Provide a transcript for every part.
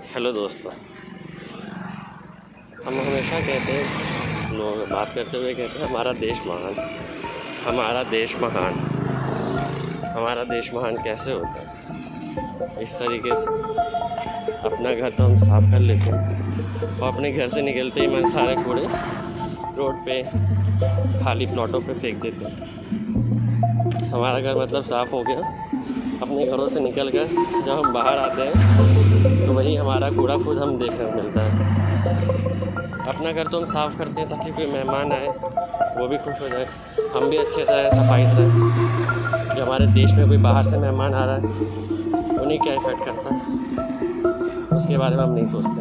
Hello दोस्तों। हम हमेशा कहते हैं, लोग बात करते हुए कहते हैं हमारा देश महान, हमारा देश महान। हमारा देश महान कैसे होता है? इस तरीके से अपना घर तो हम साफ़ कर लेते हैं और अपने घर से निकलते ही मैं सारे कूड़े रोड पे खाली प्लॉटों पे फेंक देते हैं। हमारा घर मतलब साफ़ हो गया। अपने घरों से निकल कर जब हम बाहर आते हैं तो वही हमारा कूड़ा खुद हम देखने को मिलता है। अपना घर तो हम साफ़ करते हैं ताकि कोई मेहमान आए वो भी खुश हो जाए, हम भी अच्छे से रहें, सफाई से रहें। जो हमारे देश में कोई बाहर से मेहमान आ रहा है उन्हें क्या इफ़ेक्ट करता है उसके बारे में हम नहीं सोचते।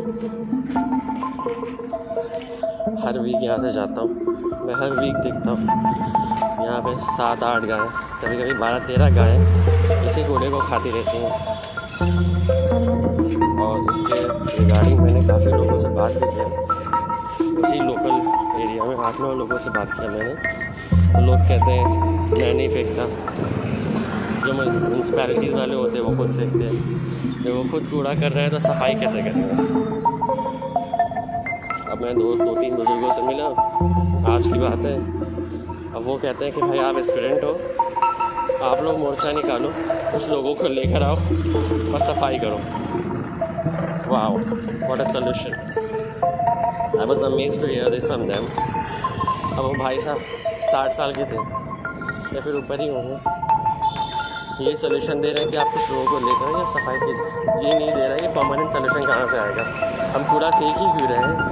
हर वीक यहाँ से जाता हूँ, मैं हर वीक देखता हूँ यहाँ पे 7-8 गाय, कभी कभी 12-13 गाय इसी कूड़े को खाती रहती हैं। और इसके रिगार्डिंग मैंने काफ़ी लोगों से बात भी किया, उसी लोकल एरिया में 8-9 लोगों से बात किया मैंने। तो लोग कहते हैं मैं नहीं फेंकता, जो म्यूनसिपैलिटीज़ वाले होते हैं वो खुद फेंकते हैं। जब वो खुद कूड़ा कर रहे हैं तो सफाई कैसे करेंगे? अब मैं 2-3 बुजुर्गों से मिला, आज की बात है। अब वो कहते हैं कि भाई आप स्टूडेंट हो, आप लोग मोर्चा निकालो, कुछ लोगों को लेकर आओ और सफाई करो। Wow, what a solution. I was amazed to hear this from them. अब वो भाई साहब 60 साल के थे या फिर ऊपर ही होंगे। ये सोल्यूशन दे रहे हैं कि आप कुछ लोगों को लेकर या सफाई की, ये नहीं दे रहा है कि परमानेंट सोल्यूशन कहाँ से आएगा। हम पूरा फेंक ही क्यों रहे हैं?